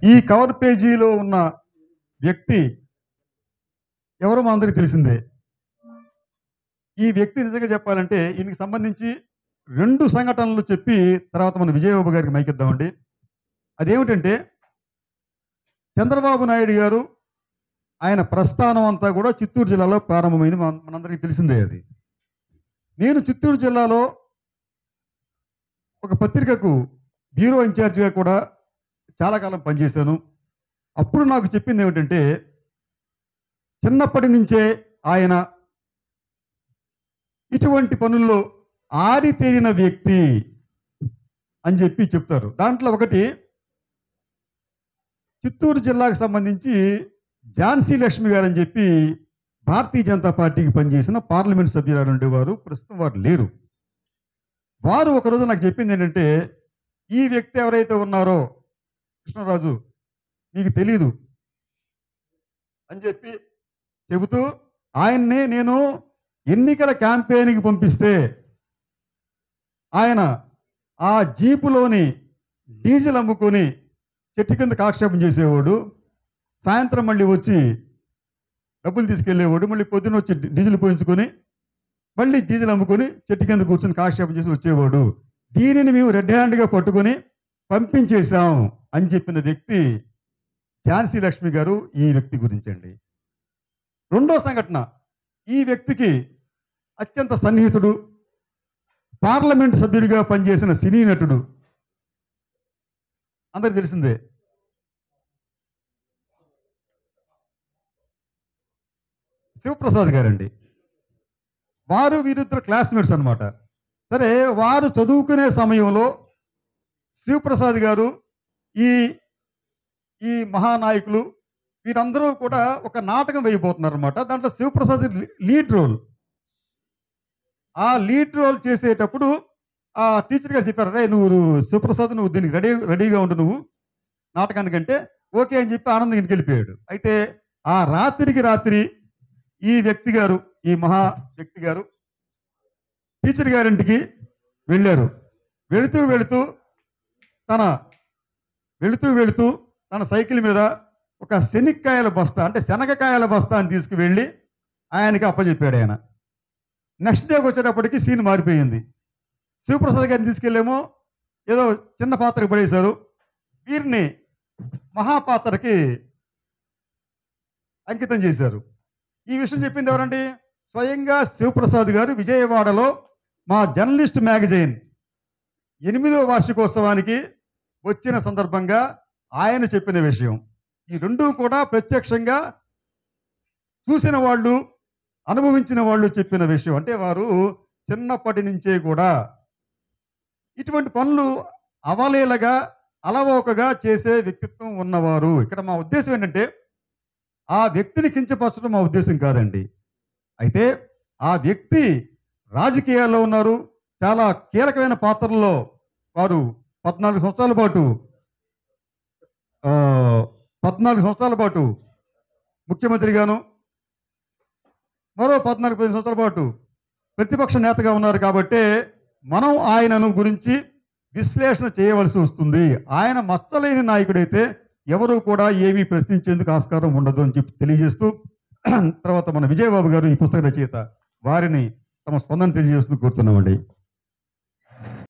ఈ కవర్ పేజీలో ఉన్న వ్యక్తి ఎవరో మనందరికీ తెలిసిందే. ఈ వ్యక్తి నిజంగా చెప్పాలంటే ఈయనకి సంబంధించి 2 సంఘటనలు చెప్పి తర్వాత మన విజయబాబు గారికి మైకిద్దామండి. అదేమిటంటే చంద్రబాబు నాయుడు గారు ఆయన ప్రస్థానం అంతా కూడా చిత్తూరు జిల్లాలో ప్రారంభమైంది. మనందరికీ తెలిసిందే అది. నేను చిత్తూరు జిల్లాలో ఒక పత్రికకు బ్యూరో ఇన్ఛార్జిగా కూడా చాలా కాలం పనిచేశాను. అప్పుడు నాకు చెప్పింది ఏమిటంటే చిన్నప్పటి నుంచే ఆయన ఇటువంటి పనుల్లో ఆరితేరిన వ్యక్తి అని చెప్పి చెప్తారు. దాంట్లో ఒకటి చిత్తూరు జిల్లాకు సంబంధించి ఝాన్సీ లక్ష్మి గారు అని చెప్పి భారతీయ జనతా పార్టీకి పనిచేసిన పార్లమెంట్ సభ్యురాలు ఉండేవారు. ప్రస్తుతం వారు లేరు. వారు ఒకరోజు నాకు చెప్పింది ఏంటంటే ఈ వ్యక్తి ఎవరైతే ఉన్నారో కృష్ణరాజు నీకు తెలీదు అని చెప్పి చెబుతూ ఆయన్నే నేను ఎన్నికల క్యాంపెయిన్కి పంపిస్తే ఆయన ఆ జీపులోని డీజిల్ అమ్ముకొని చెట్టు కింద కాలక్షేపం చేసేవాడు. సాయంత్రం మళ్ళీ వచ్చి డబ్బులు తీసుకెళ్లేవాడు. మళ్ళీ పొద్దున వచ్చి డీజిల్ పోయించుకొని మళ్ళీ డీజిల్ అమ్ముకొని చెట్టు కింద కూర్చొని కాలక్షేపం చేసి వచ్చేవాడు. దీనిని మేము రెడ్ హ్యాండ్గా పట్టుకొని పంపించేశాం అని చెప్పిన వ్యక్తి ఝాన్సీ లక్ష్మి గారు. ఈ వ్యక్తి గురించి అండి. రెండో సంఘటన, ఈ వ్యక్తికి అత్యంత సన్నిహితుడు, పార్లమెంట్ సభ్యుడిగా పనిచేసిన సినీ నటుడు, అందరికి తెలిసిందే, శివప్రసాద్ గారండి. వారు వీరిద్దరు క్లాస్మేట్స్ అనమాట. సరే, వారు చదువుకునే సమయంలో శివప్రసాద్ గారు ఈ ఈ మహానాయకులు వీరందరూ కూడా ఒక నాటకం వేయబోతున్నారు అనమాట. దాంట్లో శివప్రసాద్ లీడ్ రోల్. ఆ లీడ్ రోల్ చేసేటప్పుడు ఆ టీచర్ గారు చెప్పారు, రే నువ్వు శివప్రసాద్ నువ్వు దీనికి రెడీగా ఉండు నువ్వు నాటకానికంటే ఓకే అని చెప్పి ఆనందం ఇంటికి వెళ్ళిపోయాడు. అయితే ఆ రాత్రికి రాత్రి ఈ వ్యక్తి గారు, ఈ మహా వ్యక్తి గారు టీచర్ గారింటికి వెళ్ళారు. వెళుతూ వెళుతూ తన సైకిల్ మీద ఒక శనక్కాయల బస్తా, అంటే శనగకాయల బస్తా అని తీసుకువెళ్ళి ఆయనకి అప్పచెప్పాడు. ఆయన నెక్స్ట్ డేకి వచ్చేటప్పటికి సీన్ మారిపోయింది. శివప్రసాద్ గారిని తీసుకెళ్ళేమో ఏదో చిన్న పాత్రకు పడేశారు. వీరిని మహాపాత్రకి అంకితం చేశారు. ఈ విషయం చెప్పింది ఎవరండి? స్వయంగా శివప్రసాద్ గారు విజయవాడలో మా జర్నలిస్ట్ మ్యాగజైన్ 8వ వార్షికోత్సవానికి వచ్చిన సందర్భంగా ఆయన చెప్పిన విషయం. ఈ రెండూ కూడా ప్రత్యక్షంగా చూసిన వాళ్ళు, అనుభవించిన వాళ్ళు చెప్పిన విషయం. అంటే వారు చిన్నప్పటి నుంచే కూడా ఇటువంటి పనులు అవలీలగా అలవోకగా చేసే వ్యక్తిత్వం ఉన్నవారు. ఇక్కడ మా ఉద్దేశం ఏంటంటే ఆ వ్యక్తిని కించపరచడం మా ఉద్దేశం కాదండి. అయితే ఆ వ్యక్తి రాజకీయాల్లో ఉన్నారు. చాలా కీలకమైన పాత్రల్లో వారు 14 సంవత్సరాల పాటు ముఖ్యమంత్రిగాను, మరో 14-15 సంవత్సరాల పాటు ప్రతిపక్ష నేతగా ఉన్నారు. కాబట్టే మనం ఆయనను గురించి విశ్లేషణ చేయవలసి వస్తుంది. ఆయన మచ్చలేని నాయకుడైతే ఎవరు కూడా ఏమీ ప్రశ్నించేందుకు ఆస్కారం ఉండదు అని చెప్పి తెలియజేస్తూ, తర్వాత మన విజయబాబు గారు ఈ పుస్తక రచయిత, వారిని తమ స్పందన తెలియజేస్తూ కోరుతున్నామండి.